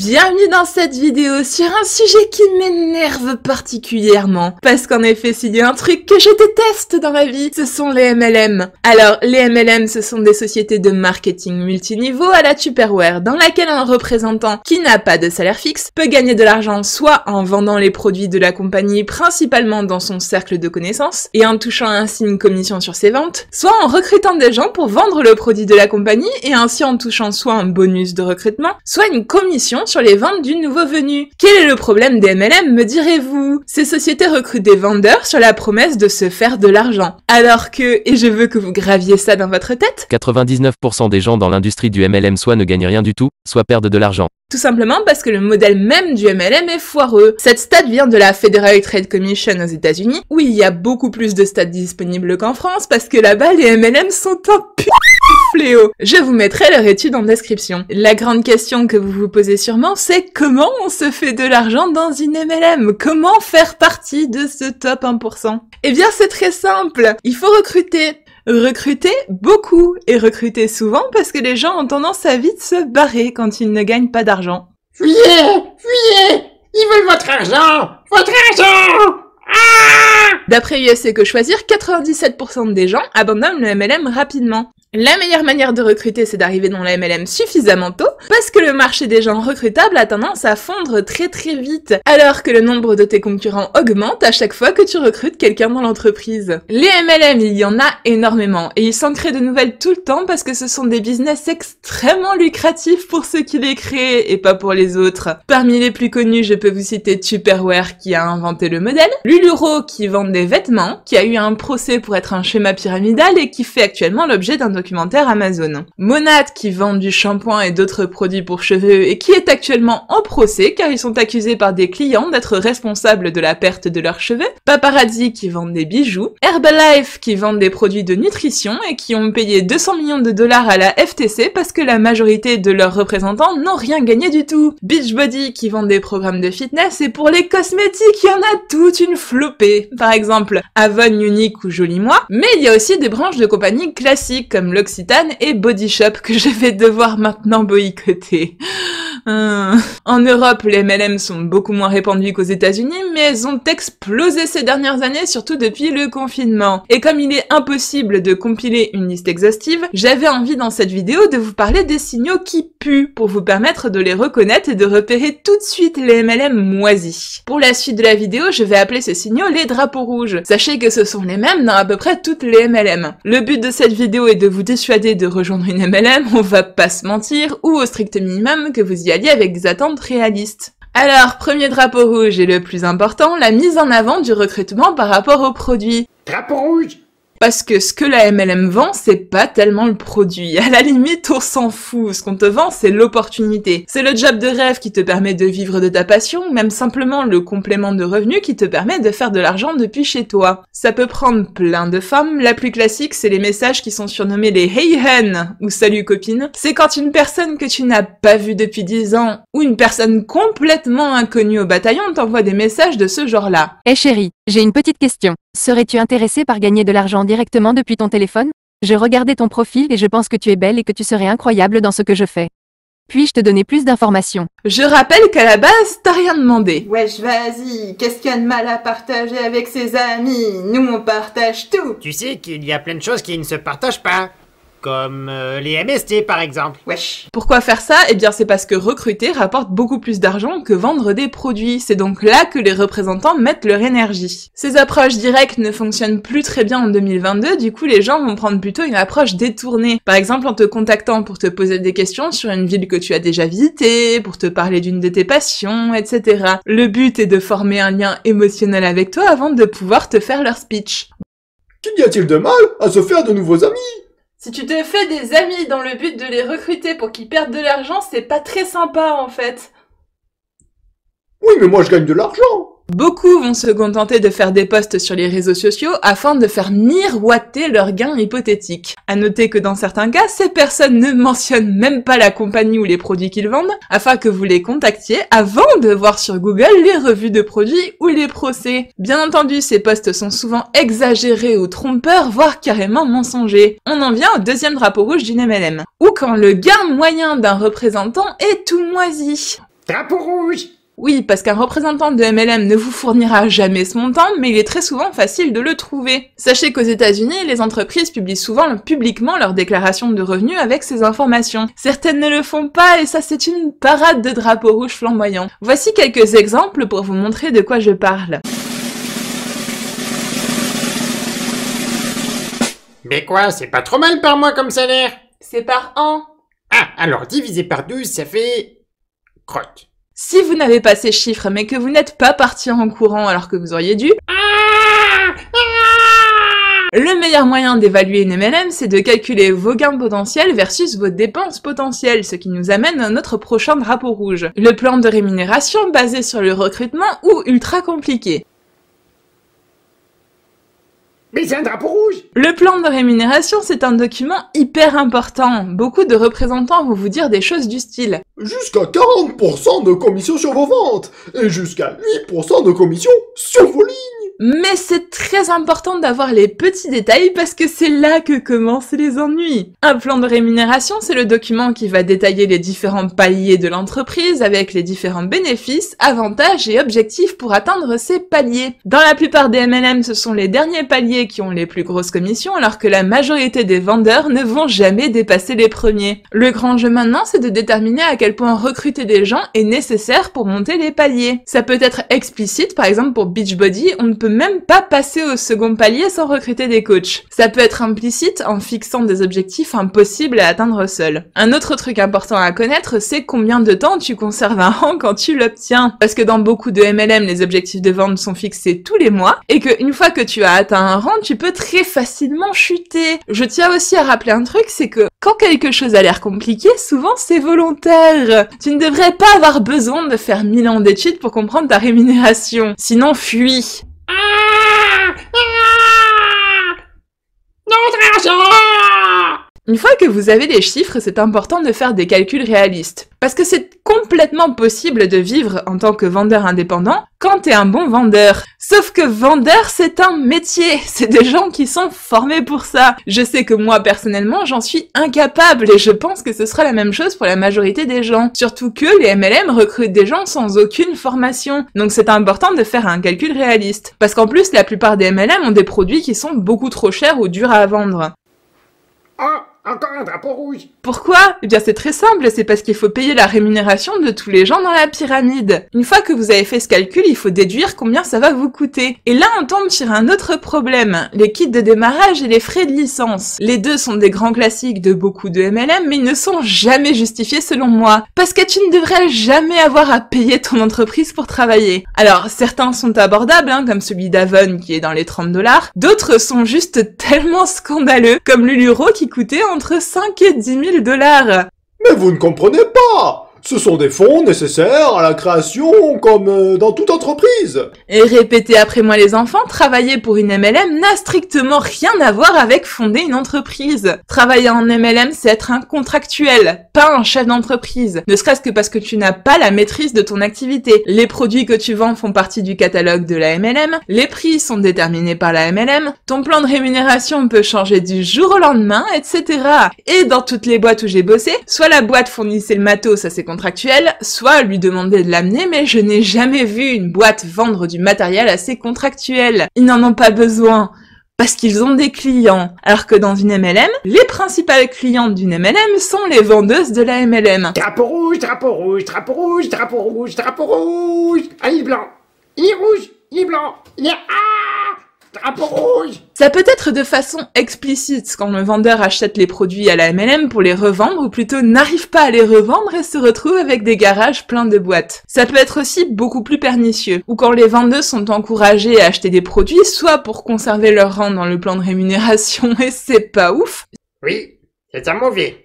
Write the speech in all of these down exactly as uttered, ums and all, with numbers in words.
Bienvenue dans cette vidéo sur un sujet qui m'énerve particulièrement. Parce qu'en effet, s'il y a un truc que je déteste dans la vie, ce sont les M L M. Alors, les M L M, ce sont des sociétés de marketing multiniveau à la Tupperware, dans laquelle un représentant qui n'a pas de salaire fixe peut gagner de l'argent soit en vendant les produits de la compagnie principalement dans son cercle de connaissances et en touchant ainsi une commission sur ses ventes, soit en recrutant des gens pour vendre le produit de la compagnie et ainsi en touchant soit un bonus de recrutement, soit une commission sur les ventes du nouveau venu. Quel est le problème des M L M, me direz-vous? Ces sociétés recrutent des vendeurs sur la promesse de se faire de l'argent. Alors que, et je veux que vous graviez ça dans votre tête, quatre-vingt-dix-neuf pour cent des gens dans l'industrie du M L M soit ne gagnent rien du tout, soit perdent de l'argent. Tout simplement parce que le modèle même du M L M est foireux. Cette stat vient de la Federal Trade Commission aux États-Unis, où il y a beaucoup plus de stats disponibles qu'en France, parce que là-bas, les M L M sont un putain de fléau. Je vous mettrai leur étude en description. La grande question que vous vous posez sûrement, c'est comment on se fait de l'argent dans une M L M? Comment faire partie de ce top un pour cent? Eh bien, c'est très simple. Il faut recruter. Recruter beaucoup et recruter souvent parce que les gens ont tendance à vite se barrer quand ils ne gagnent pas d'argent. Fuyez! Fuyez! Ils veulent votre argent! Votre argent! Ah! D'après U S C Que Choisir, quatre-vingt-dix-sept pour cent des gens abandonnent le M L M rapidement. La meilleure manière de recruter, c'est d'arriver dans la M L M suffisamment tôt, parce que le marché des gens recrutables a tendance à fondre très très vite, alors que le nombre de tes concurrents augmente à chaque fois que tu recrutes quelqu'un dans l'entreprise. Les M L M, il y en a énormément, et ils s'en créent de nouvelles tout le temps parce que ce sont des business extrêmement lucratifs pour ceux qui les créent, et pas pour les autres. Parmi les plus connus, je peux vous citer Tupperware qui a inventé le modèle, Lululemon qui vend des vêtements, qui a eu un procès pour être un schéma pyramidal et qui fait actuellement l'objet d'un documentaire Amazon. Monat qui vend du shampoing et d'autres produits pour cheveux et qui est actuellement en procès car ils sont accusés par des clients d'être responsables de la perte de leurs cheveux. Paparazzi qui vendent des bijoux. Herbalife qui vendent des produits de nutrition et qui ont payé deux cents millions de dollars à la F T C parce que la majorité de leurs représentants n'ont rien gagné du tout. Beachbody qui vendent des programmes de fitness et pour les cosmétiques, il y en a toute une flopée. Par exemple, Avon, Unique ou Joli Moi. Mais il y a aussi des branches de compagnies classiques comme L'Occitane et Body Shop que je vais devoir maintenant boycotter. Hum. En Europe, les M L M sont beaucoup moins répandus qu'aux États-Unis, mais elles ont explosé ces dernières années, surtout depuis le confinement. Et comme il est impossible de compiler une liste exhaustive, j'avais envie dans cette vidéo de vous parler des signaux qui puent, pour vous permettre de les reconnaître et de repérer tout de suite les M L M moisis. Pour la suite de la vidéo, je vais appeler ces signaux les drapeaux rouges. Sachez que ce sont les mêmes dans à peu près toutes les M L M. Le but de cette vidéo est de vous dissuader de rejoindre une M L M, on va pas se mentir, ou au strict minimum que vous y alliez avec des attentes réalistes. Alors, premier drapeau rouge et le plus important, la mise en avant du recrutement par rapport au produit. Drapeau rouge! Parce que ce que la M L M vend, c'est pas tellement le produit. À la limite, on s'en fout. Ce qu'on te vend, c'est l'opportunité. C'est le job de rêve qui te permet de vivre de ta passion, ou même simplement le complément de revenu qui te permet de faire de l'argent depuis chez toi. Ça peut prendre plein de formes. La plus classique, c'est les messages qui sont surnommés les Hey Hen ou Salut copine. C'est quand une personne que tu n'as pas vue depuis dix ans ou une personne complètement inconnue au bataillon t'envoie des messages de ce genre-là. Eh chérie, j'ai une petite question. Serais-tu intéressée par gagner de l'argent directement depuis ton téléphone? Je regardais ton profil et je pense que tu es belle et que tu serais incroyable dans ce que je fais. Puis-je te donner plus d'informations? Je rappelle qu'à la base, t'as rien demandé. Wesh, vas-y, qu'est-ce qu'il y a de mal à partager avec ses amis? Nous, on partage tout. Tu sais qu'il y a plein de choses qui ne se partagent pas. Comme euh, les M S T par exemple. Wesh. Pourquoi faire ça? Eh bien c'est parce que recruter rapporte beaucoup plus d'argent que vendre des produits. C'est donc là que les représentants mettent leur énergie. Ces approches directes ne fonctionnent plus très bien en deux mille vingt-deux, du coup les gens vont prendre plutôt une approche détournée. Par exemple en te contactant pour te poser des questions sur une ville que tu as déjà visitée, pour te parler d'une de tes passions, et cetera. Le but est de former un lien émotionnel avec toi avant de pouvoir te faire leur speech. Qu'y a-t-il de mal à se faire de nouveaux amis? Si tu te fais des amis dans le but de les recruter pour qu'ils perdent de l'argent, c'est pas très sympa en fait. Oui, mais moi je gagne de l'argent. Beaucoup vont se contenter de faire des posts sur les réseaux sociaux afin de faire miroiter leurs gains hypothétiques. À noter que dans certains cas, ces personnes ne mentionnent même pas la compagnie ou les produits qu'ils vendent, afin que vous les contactiez avant de voir sur Google les revues de produits ou les procès. Bien entendu, ces posts sont souvent exagérés ou trompeurs, voire carrément mensongers. On en vient au deuxième drapeau rouge d'une M L M. Ou quand le gain moyen d'un représentant est tout moisi. Drapeau rouge. Oui, parce qu'un représentant de M L M ne vous fournira jamais ce montant, mais il est très souvent facile de le trouver. Sachez qu'aux États-Unis, les entreprises publient souvent publiquement leur déclaration de revenus avec ces informations. Certaines ne le font pas et ça c'est une parade de drapeaux rouges flamboyants. Voici quelques exemples pour vous montrer de quoi je parle. Mais quoi, c'est pas trop mal par mois comme salaire? C'est par an. Ah, alors divisé par douze, ça fait... crotte. Si vous n'avez pas ces chiffres, mais que vous n'êtes pas parti en courant alors que vous auriez dû, Ah ah le meilleur moyen d'évaluer une M L M, c'est de calculer vos gains potentiels versus vos dépenses potentielles, ce qui nous amène à notre prochain drapeau rouge. Le plan de rémunération basé sur le recrutement ou ultra compliqué. Mais c'est un drapeau rouge. Le plan de rémunération, c'est un document hyper important. Beaucoup de représentants vont vous dire des choses du style Jusqu'à quarante pour cent de commission sur vos ventes et jusqu'à huit pour cent de commission sur vos lignes. mais c'est très important d'avoir les petits détails parce que c'est là que commencent les ennuis. Un plan de rémunération, c'est le document qui va détailler les différents paliers de l'entreprise avec les différents bénéfices, avantages et objectifs pour atteindre ces paliers. Dans la plupart des M L M, ce sont les derniers paliers qui ont les plus grosses commissions alors que la majorité des vendeurs ne vont jamais dépasser les premiers. Le grand jeu maintenant, c'est de déterminer à quel point recruter des gens est nécessaire pour monter les paliers. Ça peut être explicite, par exemple pour Beachbody, on ne peut même pas passer au second palier sans recruter des coachs. Ça peut être implicite en fixant des objectifs impossibles à atteindre seul. Un autre truc important à connaître, c'est combien de temps tu conserves un rang quand tu l'obtiens. Parce que dans beaucoup de M L M, les objectifs de vente sont fixés tous les mois et qu'une fois que tu as atteint un rang, tu peux très facilement chuter. Je tiens aussi à rappeler un truc, c'est que quand quelque chose a l'air compliqué, souvent c'est volontaire. Tu ne devrais pas avoir besoin de faire mille ans d'études pour comprendre ta rémunération. Sinon, fuis. Ah ah Notre argent. Une fois que vous avez les chiffres, c'est important de faire des calculs réalistes. Parce que c'est complètement possible de vivre en tant que vendeur indépendant quand t'es un bon vendeur. Sauf que vendeur, c'est un métier. C'est des gens qui sont formés pour ça. Je sais que moi, personnellement, j'en suis incapable et je pense que ce sera la même chose pour la majorité des gens. Surtout que les M L M recrutent des gens sans aucune formation. Donc c'est important de faire un calcul réaliste. Parce qu'en plus, la plupart des M L M ont des produits qui sont beaucoup trop chers ou durs à vendre. Oh, encore un drapeau rouge. Pourquoi? Eh bien c'est très simple, c'est parce qu'il faut payer la rémunération de tous les gens dans la pyramide. Une fois que vous avez fait ce calcul, il faut déduire combien ça va vous coûter. Et là on tombe sur un autre problème, les kits de démarrage et les frais de licence. Les deux sont des grands classiques de beaucoup de M L M, mais ils ne sont jamais justifiés selon moi. Parce que tu ne devrais jamais avoir à payer ton entreprise pour travailler. Alors certains sont abordables, hein, comme celui d'Avon qui est dans les trente dollars. D'autres sont juste tellement scandaleux, comme l'Uluro qui coûtait entre cinq et dix mille dollars. Mais vous ne comprenez pas! Ce sont des fonds nécessaires à la création comme euh, dans toute entreprise. Et répétez après moi les enfants, travailler pour une M L M n'a strictement rien à voir avec fonder une entreprise. Travailler en M L M, c'est être un contractuel, pas un chef d'entreprise. Ne serait-ce que parce que tu n'as pas la maîtrise de ton activité. Les produits que tu vends font partie du catalogue de la M L M, les prix sont déterminés par la M L M, ton plan de rémunération peut changer du jour au lendemain, et cetera. Et dans toutes les boîtes où j'ai bossé, soit la boîte fournissait le matos, ça c'est contractuel, soit lui demander de l'amener, mais je n'ai jamais vu une boîte vendre du matériel assez contractuel. Ils n'en ont pas besoin, parce qu'ils ont des clients. Alors que dans une M L M, les principales clientes d'une M L M sont les vendeuses de la M L M. Drapeau rouge, drapeau rouge, drapeau rouge, drapeau rouge, drapeau rouge. Ah, il est blanc. Il est rouge, il est blanc. Il est... Ah Drapeau rouge. Ça peut être de façon explicite quand le vendeur achète les produits à la M L M pour les revendre ou plutôt n'arrive pas à les revendre et se retrouve avec des garages pleins de boîtes. Ça peut être aussi beaucoup plus pernicieux, ou quand les vendeuses sont encouragées à acheter des produits soit pour conserver leur rang dans le plan de rémunération et c'est pas ouf, Oui, c'est un mauvais.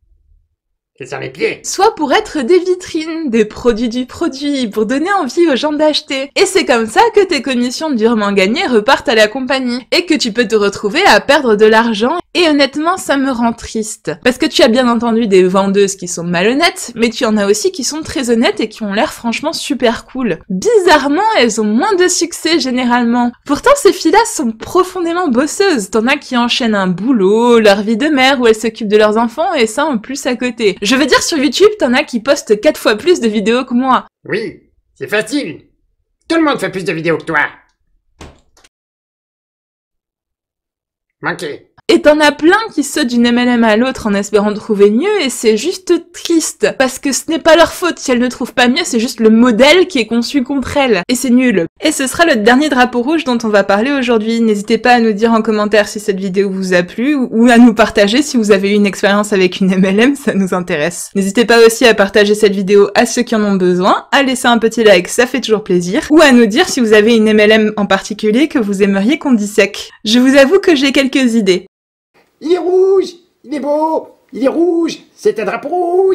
C'est sur les pieds. soit pour être des vitrines, des produits du produit, pour donner envie aux gens d'acheter. Et c'est comme ça que tes commissions durement gagnées repartent à la compagnie, et que tu peux te retrouver à perdre de l'argent, et honnêtement ça me rend triste. Parce que tu as bien entendu des vendeuses qui sont malhonnêtes, mais tu en as aussi qui sont très honnêtes et qui ont l'air franchement super cool. Bizarrement, elles ont moins de succès généralement. Pourtant ces filles-là sont profondément bosseuses, t'en as qui enchaînent un boulot, leur vie de mère où elles s'occupent de leurs enfants, et ça en plus à côté. Je veux dire, sur YouTube, t'en as qui postent quatre fois plus de vidéos que moi. Oui, c'est facile. Tout le monde fait plus de vidéos que toi. Manqué. Et t'en as plein qui sautent d'une M L M à l'autre en espérant trouver mieux, et c'est juste triste, parce que ce n'est pas leur faute si elles ne trouvent pas mieux, c'est juste le modèle qui est conçu contre elles, et c'est nul. Et ce sera le dernier drapeau rouge dont on va parler aujourd'hui. N'hésitez pas à nous dire en commentaire si cette vidéo vous a plu, ou à nous partager si vous avez eu une expérience avec une M L M, ça nous intéresse. N'hésitez pas aussi à partager cette vidéo à ceux qui en ont besoin, à laisser un petit like, ça fait toujours plaisir, ou à nous dire si vous avez une M L M en particulier que vous aimeriez qu'on dissèque. Je vous avoue que j'ai quelques idées. Il est rouge, il est beau, il est rouge, c'est un drapeau rouge.